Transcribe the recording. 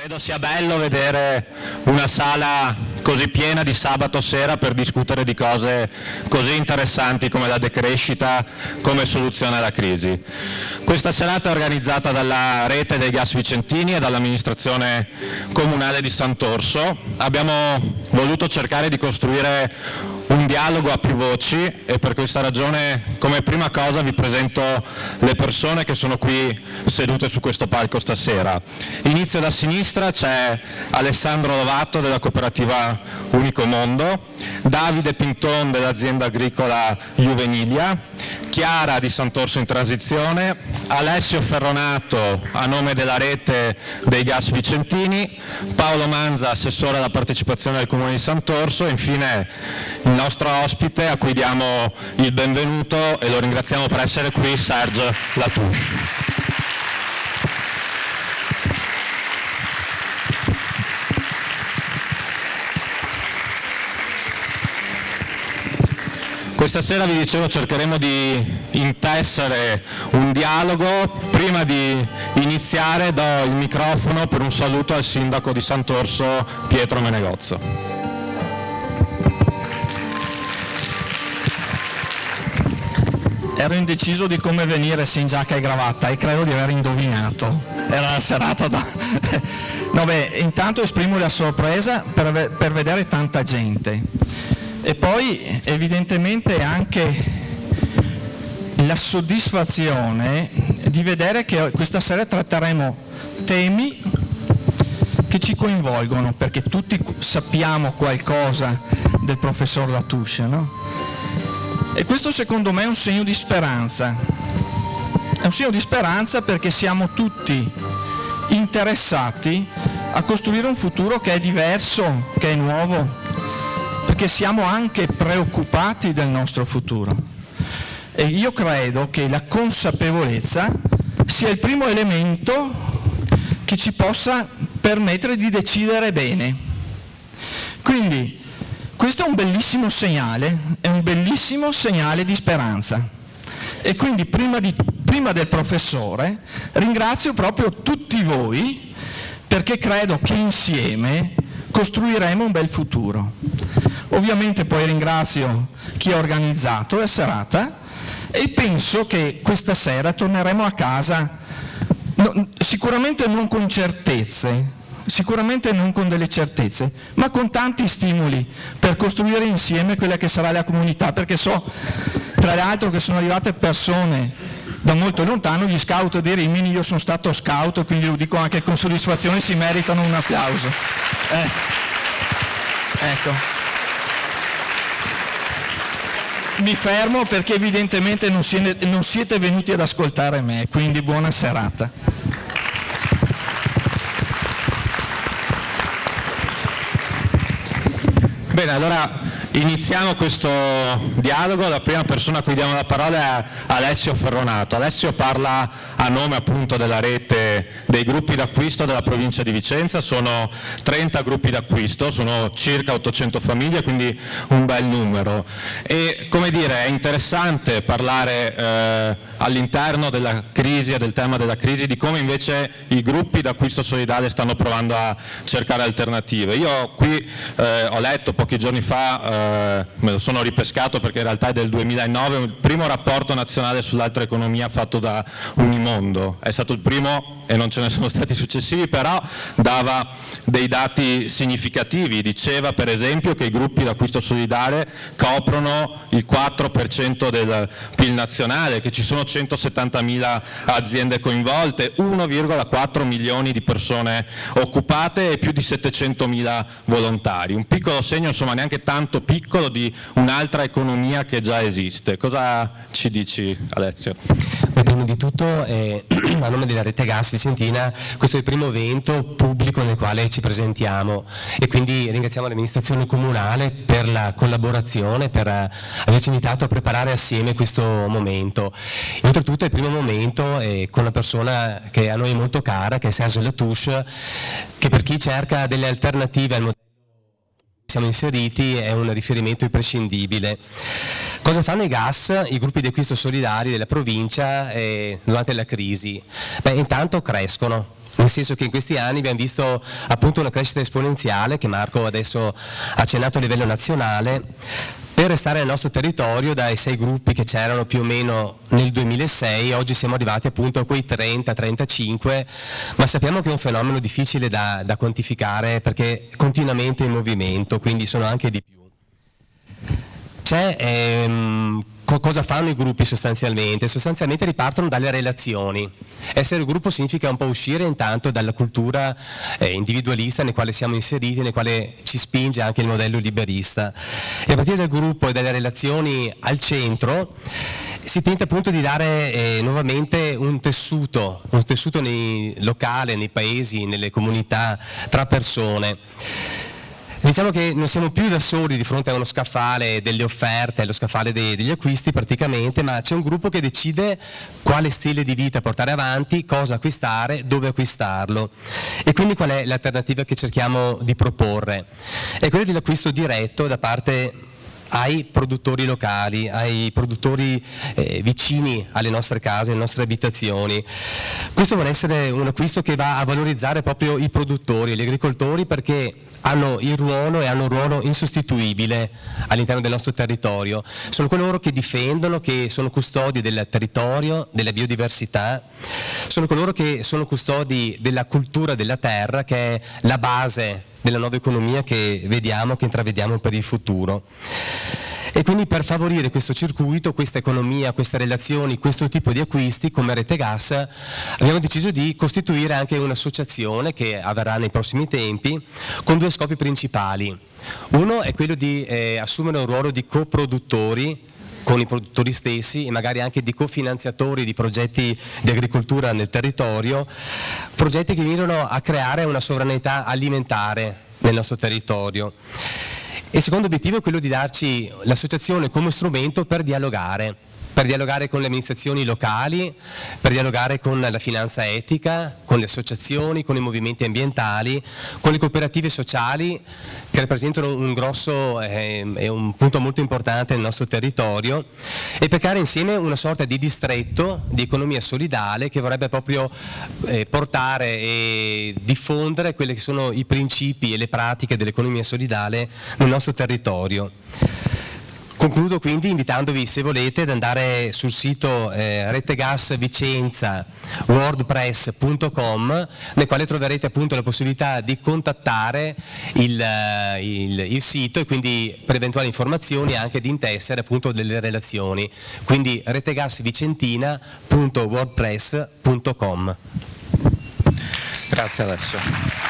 Credo sia bello vedere una sala così piena di sabato sera per discutere di cose così interessanti come la decrescita, come soluzione alla crisi. Questa serata è organizzata dalla Rete dei Gas Vicentini e dall'amministrazione comunale di Sant'Orso. Abbiamo voluto cercare di costruire un dialogo a più voci e per questa ragione come prima cosa vi presento le persone che sono qui sedute su questo palco stasera. Inizio da sinistra, c'è Alessandro Lovato della cooperativa Unico Mondo, Davide Pinton dell'azienda agricola Juvenilia, Chiara di Sant'Orso in Transizione, Alessio Ferronato a nome della Rete dei Gas Vicentini, Paolo Manza, assessore alla partecipazione del Comune di Sant'Orso e infine il nostro ospite a cui diamo il benvenuto e lo ringraziamo per essere qui, Serge Latouche. Questa sera, vi dicevo, cercheremo di intessere un dialogo. Prima di iniziare do il microfono per un saluto al sindaco di Sant'Orso, Pietro Menegozzo. Ero indeciso di come venire se in giacca e cravatta e credo di aver indovinato. Era la serata da... No, intanto esprimo la sorpresa per vedere tanta gente. E poi evidentemente anche la soddisfazione di vedere che questa sera tratteremo temi che ci coinvolgono, perché tutti sappiamo qualcosa del professor Latouche, no? E questo secondo me è un segno di speranza. È un segno di speranza perché siamo tutti interessati a costruire un futuro che è diverso, che è nuovo, perché siamo anche preoccupati del nostro futuro. E io credo che la consapevolezza sia il primo elemento che ci possa permettere di decidere bene. Quindi questo è un bellissimo segnale di speranza. E quindi prima del professore ringrazio proprio tutti voi, perché credo che insieme costruiremo un bel futuro. Ovviamente poi ringrazio chi ha organizzato la serata e penso che questa sera torneremo a casa sicuramente non con certezze, sicuramente non con delle certezze, ma con tanti stimoli per costruire insieme quella che sarà la comunità, perché so tra l'altro che sono arrivate persone da molto lontano, gli scout di Rimini. Io sono stato scout, quindi lo dico anche con soddisfazione, si meritano un applauso. Ecco. Mi fermo perché evidentemente non siete venuti ad ascoltare me, quindi buona serata. Bene, allora iniziamo questo dialogo. La prima persona a cui diamo la parola è Alessio Ferronato. Alessio parla a nome appunto della rete dei gruppi d'acquisto della provincia di Vicenza. Sono 30 gruppi d'acquisto, sono circa 800 famiglie, quindi un bel numero. E come dire, è interessante parlare all'interno della crisi e del tema della crisi di come invece i gruppi d'acquisto solidale stanno provando a cercare alternative. Io qui ho letto pochi giorni fa, me lo sono ripescato perché in realtà è del 2009, il primo rapporto nazionale sull'altra economia fatto da Unimondo. È stato il primo e non ce ne sono stati successivi, però dava dei dati significativi. Diceva per esempio che i gruppi d'acquisto solidale coprono il 4% del PIL nazionale, che ci sono 170.000 aziende coinvolte, 1,4 milioni di persone occupate e più di 700.000 volontari. Un piccolo segno, insomma neanche tanto piccolo, di un'altra economia che già esiste. Cosa ci dici, Alessio? Prima di tutto, a nome della Rete Gas Vicentina, questo è il primo evento pubblico nel quale ci presentiamo e quindi ringraziamo l'amministrazione comunale per la collaborazione, per averci invitato a preparare assieme questo momento. Oltretutto è il primo momento con una persona che a noi è molto cara, che è Serge Latouche, che per chi cerca delle alternative al modello siamo inseriti è un riferimento imprescindibile. Cosa fanno i gas, i gruppi di acquisto solidari della provincia durante la crisi? Beh, intanto crescono. nel senso che in questi anni abbiamo visto appunto una crescita esponenziale che Marco adesso ha accennato a livello nazionale. Per restare nel nostro territorio, dai 6 gruppi che c'erano più o meno nel 2006, oggi siamo arrivati appunto a quei 30-35, ma sappiamo che è un fenomeno difficile da quantificare perché è continuamente in movimento, quindi sono anche di più. Cosa fanno i gruppi sostanzialmente? Sostanzialmente ripartono dalle relazioni. Essere gruppo significa un po' uscire intanto dalla cultura individualista nel quale siamo inseriti, nel quale ci spinge anche il modello liberista. E a partire dal gruppo e dalle relazioni al centro si tenta appunto di dare nuovamente un tessuto locale, nei paesi, nelle comunità, tra persone. Diciamo che non siamo più da soli di fronte a uno scaffale delle offerte, allo scaffale degli acquisti praticamente, ma c'è un gruppo che decide quale stile di vita portare avanti, cosa acquistare, dove acquistarlo. E quindi qual è l'alternativa che cerchiamo di proporre? È quella dell'acquisto diretto da parte ai produttori locali, ai produttori vicini alle nostre case, alle nostre abitazioni. Questo vuole essere un acquisto che va a valorizzare proprio i produttori, gli agricoltori, perché hanno il ruolo e hanno un ruolo insostituibile all'interno del nostro territorio. Sono coloro che difendono, che sono custodi del territorio, della biodiversità, sono coloro che sono custodi della cultura della terra, che è la base della nuova economia che vediamo, che intravediamo per il futuro. E quindi per favorire questo circuito, questa economia, queste relazioni, questo tipo di acquisti, come Rete Gas, abbiamo deciso di costituire anche un'associazione che avverrà nei prossimi tempi, con 2 scopi principali. Uno è quello di assumere un ruolo di coproduttori con i produttori stessi e magari anche di cofinanziatori di progetti di agricoltura nel territorio, progetti che mirano a creare una sovranità alimentare nel nostro territorio. E il secondo obiettivo è quello di darci l'associazione come strumento per dialogare con le amministrazioni locali, per dialogare con la finanza etica, con le associazioni, con i movimenti ambientali, con le cooperative sociali che rappresentano un grosso e un punto molto importante nel nostro territorio, e per creare insieme una sorta di distretto di economia solidale che vorrebbe proprio portare e diffondere quelli che sono i principi e le pratiche dell'economia solidale nel nostro territorio. Concludo quindi invitandovi, se volete, ad andare sul sito retegasvicenza.wordpress.com, nel quale troverete appunto la possibilità di contattare il sito e quindi per eventuali informazioni anche di intessere appunto delle relazioni. Quindi retegasvicentina.wordpress.com. Grazie Alessio.